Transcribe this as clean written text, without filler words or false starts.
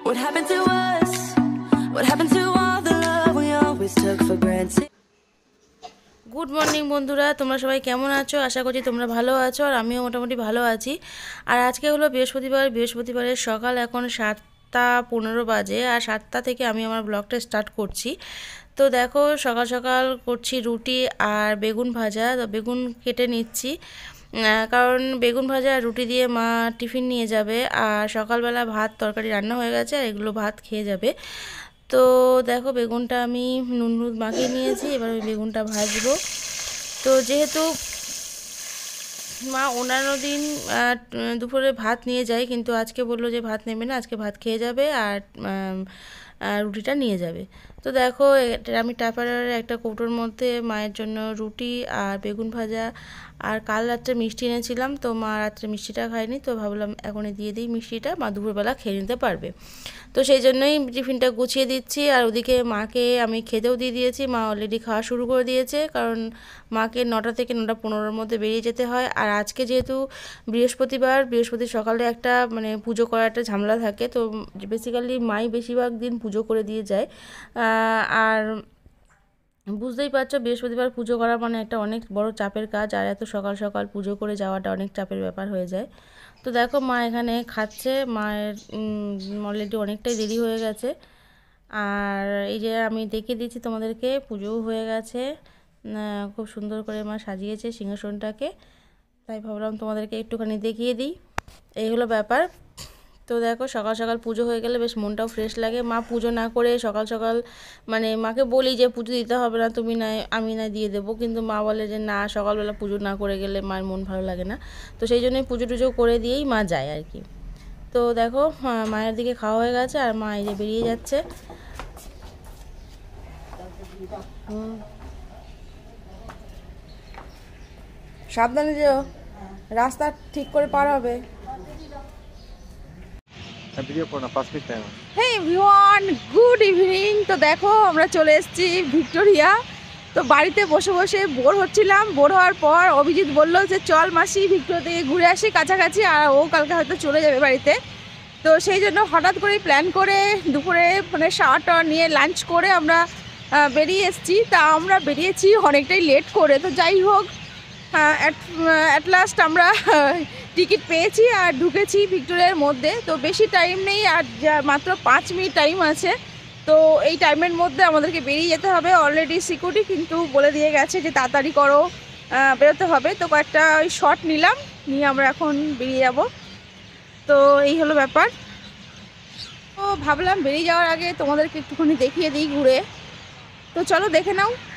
What happened to us? What happened to all the love we always took for granted? Good morning বন্ধুরা, তোমরা সবাই কেমন আছো? আশা করছি তোমরা ভালো আছো, আর আমিও মোটামুটি ভালো আছি। আর আজকে হলো বৃহস্পতিবারের সকাল, এখন 7টা 15 বাজে, আর 7টা থেকে আমি আমার ব্লগটা স্টার্ট করছি। তো দেখো, সকাল সকাল করছি রুটি আর বেগুন ভাজা। তো বেগুন কেটে নিচ্ছি, কারণ বেগুন ভাজা আর রুটি দিয়ে মা টিফিন নিয়ে যাবে, আর সকালবেলা ভাত তরকারি রান্না হয়ে গেছে, আর এগুলো ভাত খেয়ে যাবে। তো দেখো, বেগুনটা আমি নুন হলুদ মাখিয়ে নিয়েছি, এবার ওই বেগুনটা ভাজবো। তো যেহেতু মা অন্যান্য দিন দুপুরে ভাত নিয়ে যায়, কিন্তু আজকে বললো যে ভাত নেবে না, আজকে ভাত খেয়ে যাবে আর রুটিটা নিয়ে যাবে। তো দেখো, এটা আমি টাপারের একটা কৌটোর মধ্যে মায়ের জন্য রুটি আর বেগুন ভাজা, আর কাল রাত্রে মিষ্টি এনেছিলাম, তো মা রাত্রে মিষ্টিটা খায়নি, তো ভাবলাম এখনই দিয়ে দিই মিষ্টিটা, মা দুপুরবেলা খেয়ে নিতে পারবে। তো সেই জন্যই টিফিনটা গুছিয়ে দিচ্ছি, আর ওদিকে মাকে আমি খেতেও দিয়ে দিয়েছি। মা অলরেডি খাওয়া শুরু করে দিয়েছে, কারণ মাকে 9টা থেকে 9টা 15-র মধ্যে বেরিয়ে যেতে হয়। আর আজকে যেহেতু বৃহস্পতি সকালে একটা পুজো করার একটা ঝামেলা থাকে, তো বেসিক্যালি মাই বেশিরভাগ দিন পুজো করে দিয়ে যায়। আর বুঝতেই পারছো, বৃহস্পতিবার পুজো করা মানে একটা অনেক বড় চাপের কাজ, আর এত সকাল সকাল পুজো করে যাওয়াটা অনেক চাপের ব্যাপার হয়ে যায়। তো দেখো, মা এখানে খাচ্ছে, মায়ের অলরেডি অনেকটাই দেরি হয়ে গেছে। আর এই যে আমি দেখিয়ে দিচ্ছি তোমাদেরকে, পুজোও হয়ে গেছে, খুব সুন্দর করে মা সাজিয়েছে সিংহাসনটাকে, তাই ভাবলাম তোমাদেরকে একটুখানি দেখিয়ে দিই। এই হলো ব্যাপার। তো দেখো, সকাল সকাল পুজো হয়ে গেলে বেশ মনটাও ফ্রেশ লাগে। মা পুজো না করে সকাল সকাল মাকে বলি যে পুজো দিতে হবে না, তুমি নাই আমি না দিয়ে দেবো, কিন্তু মা বলে যে না, সকালবেলা পুজো না করে গেলে মায়ের মন ভালো লাগে না। তো সেই জন্যই পুজো টুজো করে দিয়েই মা যায় আর কি। তো দেখো, মায়ের দিকে খাওয়া হয়ে গেছে, আর মা এই যে বেরিয়ে যাচ্ছে। সাবধানে যেও, রাস্তা ঠিক করে পার হবে। Hey everyone, good evening. তো দেখো, আমরা চলে এসেছি ভিক্টোরিয়া। তো বাড়িতে বসে বসে বোর হচ্ছিলাম, বোর হওয়ার পর অভিজিৎ বলল যে চল মাসি ভিক্টোরিয়া থেকে ঘুরে আসি কাছাকাছি, আর ও কালকে হয়তো চলে যাবে বাড়িতে। তো সেই জন্য হঠাৎ করেই প্ল্যান করে দুপুরে শাওয়ার টাওয়ার নিয়ে লাঞ্চ করে আমরা বেরিয়ে এসেছি। তা আমরা বেরিয়েছি অনেকটাই লেট করে, তো যাই হোক, অ্যাট লাস্ট আমরা টিকিট পেয়েছি আর ঢুকেছি ভিক্টোরিয়ার মধ্যে। তো বেশি টাইম নেই, আর মাত্র 5 মিনিট টাইম আছে। তো এই টাইমের মধ্যে আমাদেরকে বেরিয়ে যেতে হবে। অলরেডি সিকিউরিটি কিন্তু বলে দিয়ে গেছে যে তাড়াতাড়ি করো, বেরোতে হবে। তো কয়েকটা ওই শট নিলাম, নিয়ে আমরা এখন বেরিয়ে যাব। তো এই হলো ব্যাপার। তো ভাবলাম বেরিয়ে যাওয়ার আগে তোমাদেরকে একটুখানি দেখিয়ে দিই ঘুরে। তো চলো দেখে নাও।